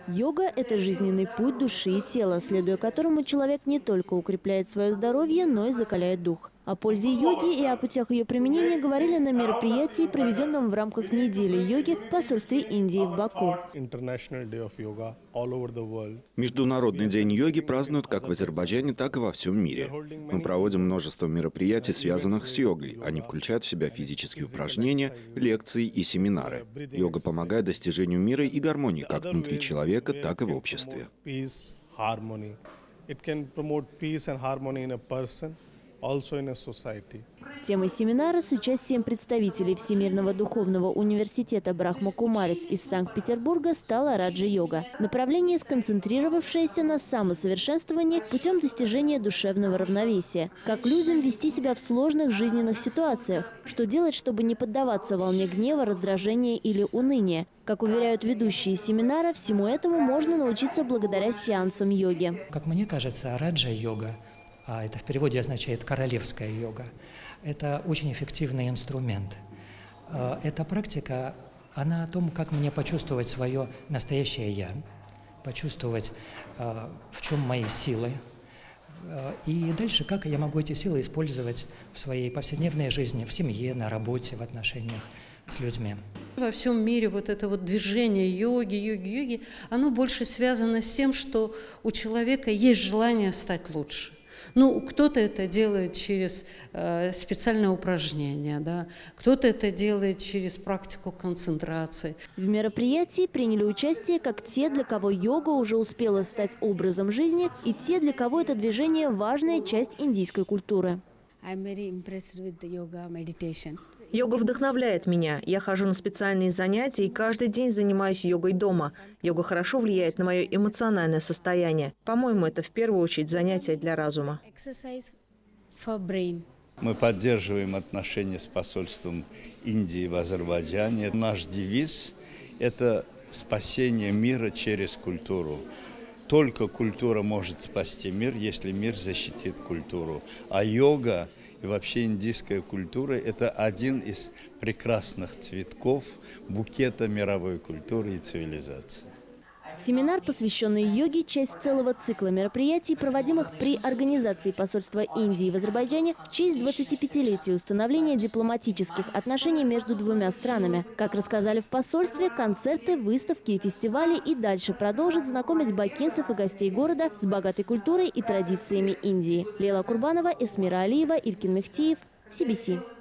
Йога – это жизненный путь души и тела, следуя которому человек не только укрепляет свое здоровье, но и закаляет дух. О пользе йоги и о путях ее применения говорили на мероприятии, проведенном в рамках недели йоги в посольстве Индии в Баку. Международный день йоги празднуют как в Азербайджане, так и во всем мире. Мы проводим множество мероприятий, связанных с йогой. Они включают в себя физические упражнения, лекции и семинары. Йога помогает достижению мира и гармонии как внутри человека, так и в обществе. Темой семинара с участием представителей Всемирного духовного университета Брахма-Кумарис из Санкт-Петербурга стала раджа-йога. Направление, сконцентрировавшееся на самосовершенствовании путем достижения душевного равновесия. Как людям вести себя в сложных жизненных ситуациях, что делать, чтобы не поддаваться волне гнева, раздражения или уныния. Как уверяют ведущие семинара, всему этому можно научиться благодаря сеансам йоги. Как мне кажется, раджа-йога, а это в переводе означает «королевская йога», это очень эффективный инструмент. Эта практика, она о том, как мне почувствовать свое настоящее «я», почувствовать, в чем мои силы, и дальше, как я могу эти силы использовать в своей повседневной жизни, в семье, на работе, в отношениях с людьми. Во всем мире вот это вот движение йоги, оно больше связано с тем, что у человека есть желание стать лучше. Ну, кто-то это делает через специальное упражнение, да? Кто-то это делает через практику концентрации. В мероприятии приняли участие как те, для кого йога уже успела стать образом жизни, и те, для кого это движение – важная часть индийской культуры. Йога вдохновляет меня. Я хожу на специальные занятия и каждый день занимаюсь йогой дома. Йога хорошо влияет на мое эмоциональное состояние. По-моему, это в первую очередь занятие для разума. Мы поддерживаем отношения с посольством Индии в Азербайджане. Наш девиз – это спасение мира через культуру. Только культура может спасти мир, если мир защитит культуру. А йога и вообще индийская культура – это один из прекрасных цветков букета мировой культуры и цивилизации. Семинар, посвященный йоге, часть целого цикла мероприятий, проводимых при организации посольства Индии в Азербайджане в честь 25-летия установления дипломатических отношений между двумя странами. Как рассказали в посольстве, концерты, выставки и фестивали и дальше продолжат знакомить бакинцев и гостей города с богатой культурой и традициями Индии. Лейла Курбанова, Эсмира Алиева, Илькин Мехтиев, CBC.